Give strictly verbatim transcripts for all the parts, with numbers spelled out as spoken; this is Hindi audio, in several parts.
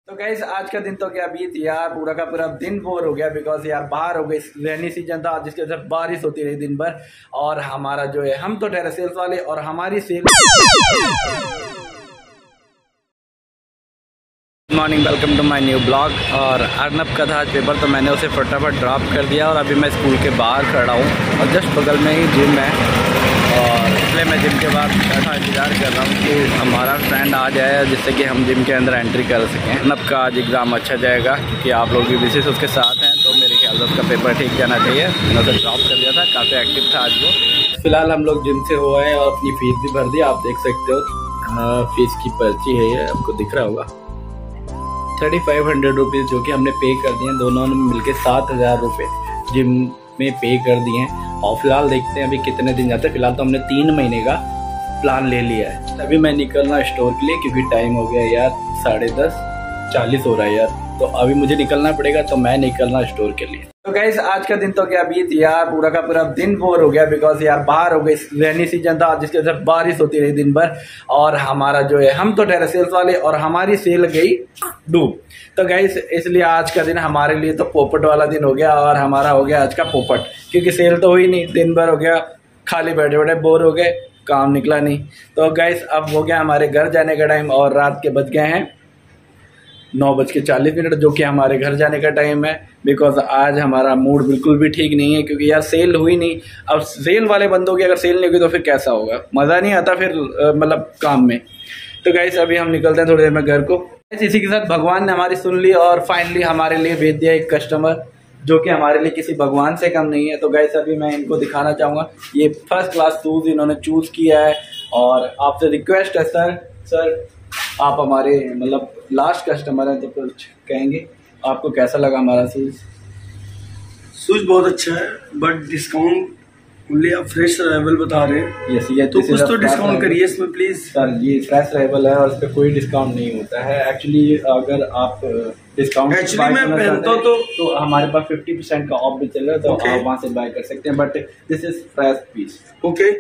तो गाइस आज का दिन तो क्या बीत यार, पूरा का पूरा दिन बोर हो गया बिकॉज यार बाहर हो गई, रेनी सीजन था जिसके वजह से बारिश होती रही दिन भर। और हमारा जो है, हम तो ठहरे सेल्स वाले और हमारी sale. Good morning, welcome to my new blog. और अर्नब का था आज पेपर तो मैंने उसे फटाफट ड्रॉप कर दिया और अभी मैं स्कूल के बाहर खड़ा हूँ और जस्ट बगल में ही जिम है और इसलिए मैं जिम के बाद बैठा इंतज़ार कर रहा हूँ कि हमारा फ्रेंड आ जाए जिससे कि हम जिम के अंदर एंट्री कर सकें। अर्नब का आज एग्ज़ाम अच्छा जाएगा क्योंकि आप लोग भी विशेष उसके साथ हैं, तो मेरे ख्याल से उसका पेपर ठीक जाना चाहिए। मैंने उसे ड्रॉप कर दिया था, काफ़ी एक्टिव था आज वो। फिलहाल हम लोग जिम से हो आए और अपनी फ़ीस भी भर दी, आप देख सकते हो फीस की पर्ची है ये, आपको दिख रहा होगा थर्टी फाइव हंड्रेड रुपीज़ जो कि हमने पे कर दिए हैं। दोनों ने मिलके सात हज़ार रुपये जिम में पे कर दिए हैं। और फिलहाल देखते हैं अभी कितने दिन जाते हैं। फिलहाल तो हमने तीन महीने का प्लान ले लिया है। अभी मैं निकलना स्टोर के लिए क्योंकि टाइम हो गया यार, साढ़े दस चालीस हो रहा है यार, तो अभी मुझे निकलना पड़ेगा, तो मैं निकलना स्टोर के लिए। तो गाइस आज का दिन तो क्या बीत यार, पूरा का पूरा दिन बोर हो गया बिकॉज यार बाहर हो गई, रेनी सीजन था जिसके वजह से बारिश होती रही दिन भर। और हमारा जो है, हम तो ठहरे सेल्स वाले और हमारी सेल गई डूब। तो गाइस इसलिए आज का दिन हमारे लिए तो पोपट वाला दिन हो गया और हमारा हो गया आज का पोपट, क्योंकि सेल तो हुई नहीं, दिन भर हो गया खाली बैठे बैठे बोर हो गए, काम निकला नहीं। तो गाइस अब हो गया हमारे घर जाने का टाइम और रात के बज गए हैं नौ बज के चालीस मिनट जो कि हमारे घर जाने का टाइम है। बिकॉज आज हमारा मूड बिल्कुल भी ठीक नहीं है क्योंकि यार सेल हुई नहीं। अब सेल वाले बंदों की अगर सेल नहीं हुई तो फिर कैसा होगा, मज़ा नहीं आता फिर मतलब काम में। तो गाइस अभी हम निकलते हैं थोड़ी देर में घर को। इसी के साथ भगवान ने हमारी सुन ली और फाइनली हमारे लिए भेज दिया एक कस्टमर जो कि हमारे लिए किसी भगवान से कम नहीं है। तो गाइस अभी मैं इनको दिखाना चाहूँगा, ये फर्स्ट क्लास शूज़ इन्होंने चूज़ किया है और आपसे रिक्वेस्ट है सर सर आप हमारे मतलब लास्ट कस्टमर हैं, तो कुछ कहेंगे आपको कैसा लगा हमारा शूज़? शूज़ बहुत अच्छा है बट डिस्काउंट ओनली आप फ्रेश अराइवल बता रहे हैं। यस ये तो कुछ तो डिस्काउंट करिए इसमें प्लीज़। सर ये फ्रेश अराइवल है और इस पर कोई डिस्काउंट नहीं होता है एक्चुअली। अगर आप डिस्काउंट एक्चुअली मैं पहनता हूँ तो, तो हमारे पास फिफ्टी परसेंट का ऑफ भी चल रहा है, तो okay. आप वहाँ से बाय कर सकते हैं, but this is fresh piece. Okay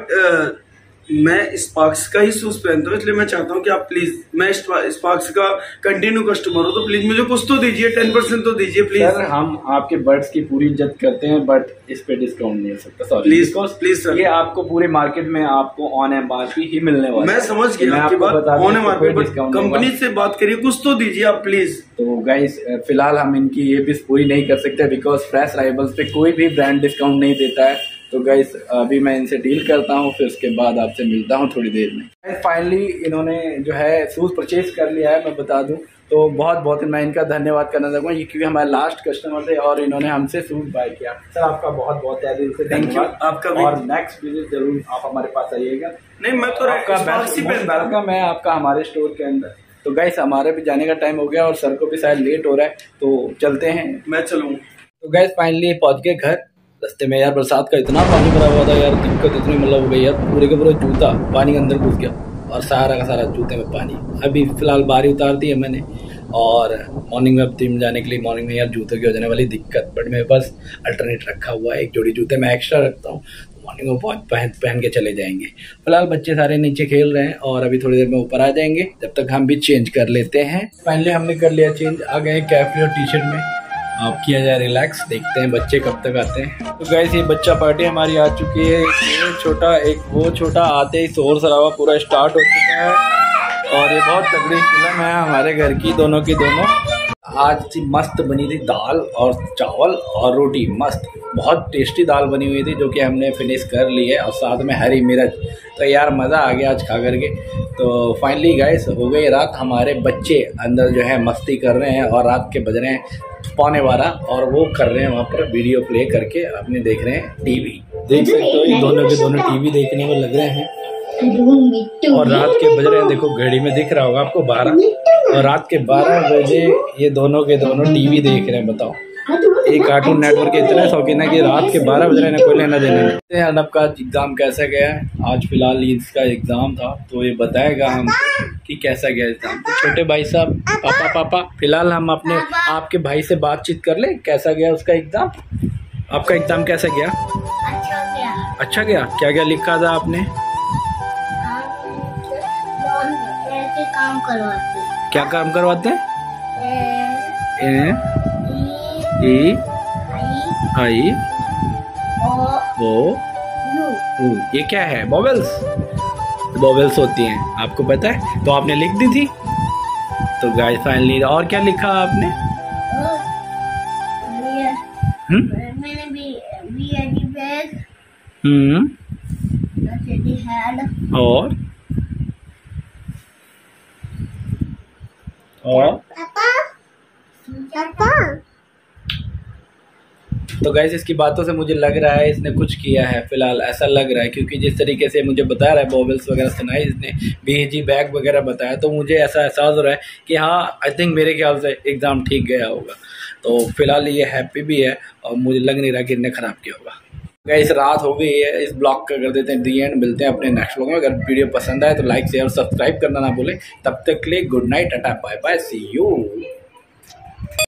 but मैं स्पार्क्स का ही शूज पहनता हूँ, इसलिए मैं चाहता हूँ कि आप प्लीज, मैं स्पार्क्स का कंटिन्यू कस्टमर हूँ, तो प्लीज मुझे कुछ तो दीजिए, टेन परसेंट तो दीजिए प्लीज। सर हम आपके बर्ड्स की पूरी इज्जत करते हैं बट इस पे डिस्काउंट नहीं हो सकता सॉरी प्लीज प्लीज सर। ये आपको पूरे मार्केट में आपको ऑन एम आर पी ही मिलने वाला है। मैं समझ गया आपकी बात, on M R P, but company से बात करिए, कुछ तो दीजिए आप प्लीज। तो गाइस फिलहाल हम इनकी ये पीस पूरी नहीं कर सकते बिकॉज फ्रेश राइवल्स पे कोई भी ब्रांड डिस्काउंट नहीं देता है। तो गाइस अभी मैं इनसे डील करता हूँ, फिर उसके बाद आपसे मिलता हूँ थोड़ी देर में। फाइनली इन्होंने जो है शूज़ परचेज कर लिया है, मैं बता दूँ तो बहुत बहुत मैं इनका धन्यवाद करना चाहूँगा, ये क्योंकि हमारे लास्ट कस्टमर थे और इन्होंने हमसे शूज़ बाय किया। सर आपका बहुत बहुत दिल से धन्यवाद आपका, और नेक्स्ट विजिट जरूर आप हमारे पास आइएगा। नहीं मैं तो आपका वेलकम है आपका हमारे स्टोर के अंदर। तो गाइस हमारे भी जाने का टाइम हो गया और सर को भी शायद लेट हो रहा है, तो चलते हैं। मैं चलूँगा। तो गाइस फाइनली पहुंच गए घर। रास्ते में यार बरसात का इतना पानी भरा हुआ था यार, दिक्कत इतनी मतलब हो गई यार, पूरे के पूरे जूता पानी के अंदर घुस गया और सारा का सारा जूते में पानी। अभी फिलहाल बारी उतार दी है मैंने और मॉर्निंग में अब जिम जाने के लिए मॉर्निंग में यार जूतों की हो जाने वाली दिक्कत, बट मेरे पास अल्टरनेट रखा हुआ है, एक जोड़ी जूते मैं एक्स्ट्रा रखता हूँ, मॉर्निंग में बहुत पहन पहन के चले जाएंगे। फिलहाल बच्चे सारे नीचे खेल रहे हैं और अभी थोड़ी देर में ऊपर आ जाएंगे, जब तक हम भी चेंज कर लेते हैं। फाइनली हमने कर लिया चेंज, आ गए कैफे और टी शर्ट में, आप किया जाए रिलैक्स। देखते हैं बच्चे कब तक आते हैं। तो गाइस ये बच्चा पार्टी हमारी आ चुकी है, एक छोटा एक वो छोटा, आते ही शोर शराबा पूरा स्टार्ट हो चुका है और ये बहुत तगड़ी फिल्म है हमारे घर की, दोनों की दोनों। आज थी मस्त बनी थी दाल और चावल और रोटी, मस्त बहुत टेस्टी दाल बनी हुई थी जो कि हमने फिनिश कर ली है और साथ में हरी मिर्च। तो यार मज़ा आ गया आज खा करके। तो फाइनली गाइस हो गई रात, हमारे बच्चे अंदर जो है मस्ती कर रहे हैं और रात के बज रहे हैं पौने बारह और वो कर रहे हैं वहाँ पर वीडियो प्ले करके अपने देख रहे हैं टीवी। देख सकते हो ये दोनों के दोनों टीवी देखने में लग रहे हैं और रात के बज रहे हैं, देखो घड़ी में दिख रहा होगा आपको बारह, और रात के बारह बजे ये दोनों के दोनों टीवी देख रहे हैं। बताओ एक कार्टून नेटवर्क के इतने शौकीन है कि रात के बारह बज रहे हैं, कोई लेना देना नहीं। अर्नब का एग्जाम कैसा गया है? आज फिलहाल इसका एग्जाम था तो ये बताएगा हम कि कैसा गया एग्जाम। तो छोटे भाई साहब, पापा पापा फिलहाल हम अपने आपके भाई से बातचीत कर ले, कैसा गया उसका एग्जाम? आपका एग्जाम कैसा गया? अच्छा गया। अच्छा गया। क्या क्या लिखा था आपने? काम करवाते। क्या काम करवाते हैं? ए ई आई ओ ऊ। ये क्या है? बॉबल्स। बॉबल्स होती हैं, आपको पता है? तो आपने लिख दी थी। तो गाइस फाइनली और क्या लिखा आपने? हम्म हम्म और और तो गाइस इसकी बातों से मुझे लग रहा है इसने कुछ किया है, फिलहाल ऐसा लग रहा है, क्योंकि जिस तरीके से मुझे बता रहा है बॉबल्स वगैरह सुनाई इसने, बीजी बैग वगैरह बताया, तो मुझे ऐसा एहसास हो रहा है कि हाँ आई थिंक मेरे ख्याल से एग्ज़ाम ठीक गया होगा। तो फिलहाल ये हैप्पी भी है और मुझे लग नहीं रहा कि इनने ख़राब किया होगा। गाइस रात हो गई है, इस ब्लॉग का कर देते हैं दी एंड। मिलते हैं अपने नेक्स्ट ब्लॉग में। अगर वीडियो पसंद आए तो लाइक शेयर सब्सक्राइब करना ना भूलें। तब तक के लिए good night, tata bye bye, see you.